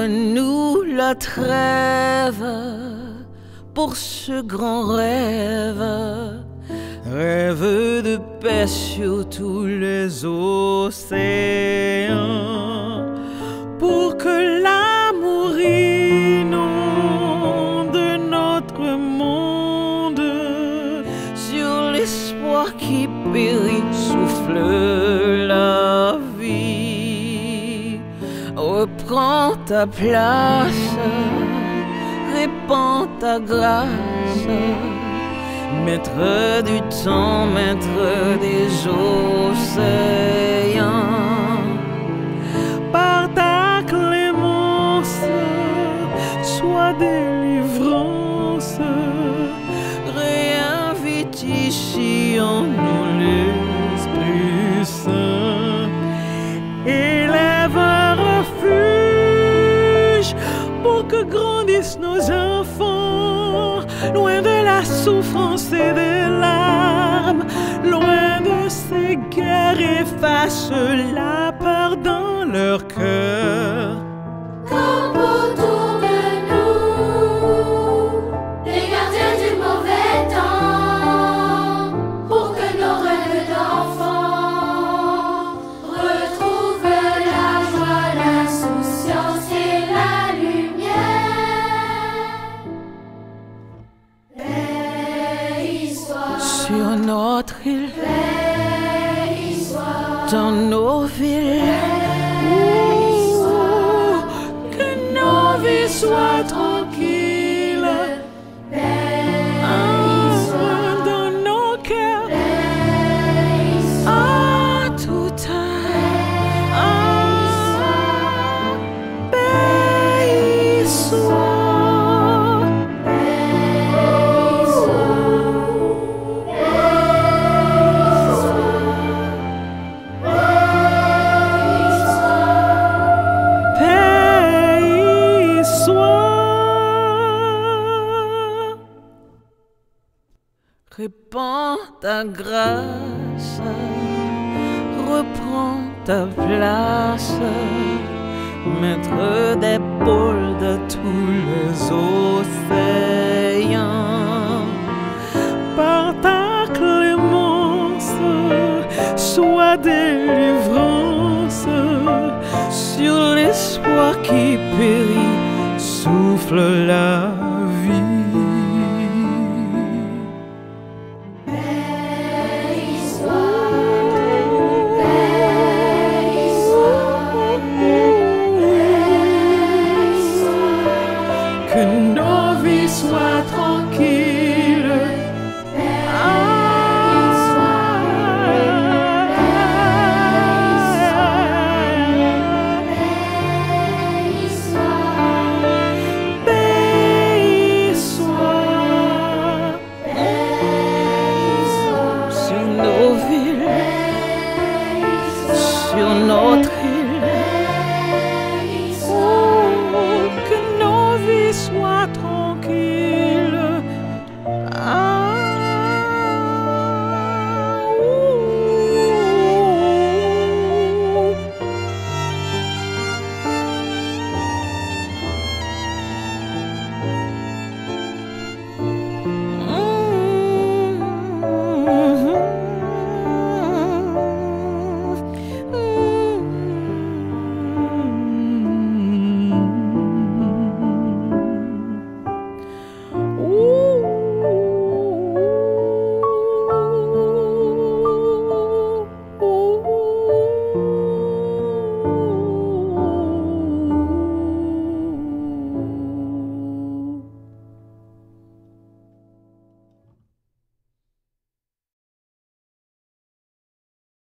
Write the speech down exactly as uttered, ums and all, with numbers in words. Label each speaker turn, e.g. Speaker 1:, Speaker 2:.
Speaker 1: Offre-nous la trêve pour ce grand rêve, rêve de paix sur tous les océans, pour que l'amour inonde notre monde. Sur l'espoir qui périt souffle la vie. Reprends ta place, répands ta grâce, maître du temps, maître des océans. Par ta clémence, sois délivrance, réinvite ici en nous l'Esprit Saint. Élève un refuge pour que grandissent nos enfants, loin de la souffrance et des larmes, loin de ces guerres. Efface la peur dans leur cœur.
Speaker 2: Comme autour de nous, les gardiens du mauvais temps, pour que nos rêves d'enfants retrouvent la joie, l'insouciance et la lumière. Paix y soit
Speaker 1: Sur notre île,
Speaker 2: paix y soit
Speaker 1: dans nos villes, que nos vies soient tranquilles. Ah, dans nos cœurs, à tout temps. Ah, paix y soit. Paix y soit. Répands ta grâce, reprends ta place, maître des pôles de tous les océans. Par ta clémence, sois délivrance, sur l'espoir qui périt, souffle la vie.
Speaker 2: paix y soit, paix y soit, paix y soit.
Speaker 1: Que nos vies soient tranquilles. Sur notre île, oh, que nos vies soient tranquilles.